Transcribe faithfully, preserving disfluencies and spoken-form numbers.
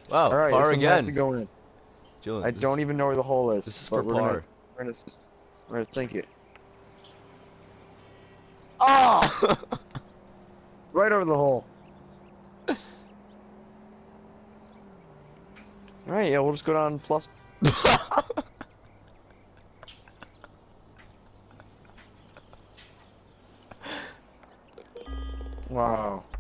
Wow, All right, par this one has again. to go in. Julian, I this, don't even know where the hole is, this is for but we're gonna, par. we're gonna, we're gonna sink it. Ah! Right over the hole. All right, yeah, we'll just go down plus. Wow.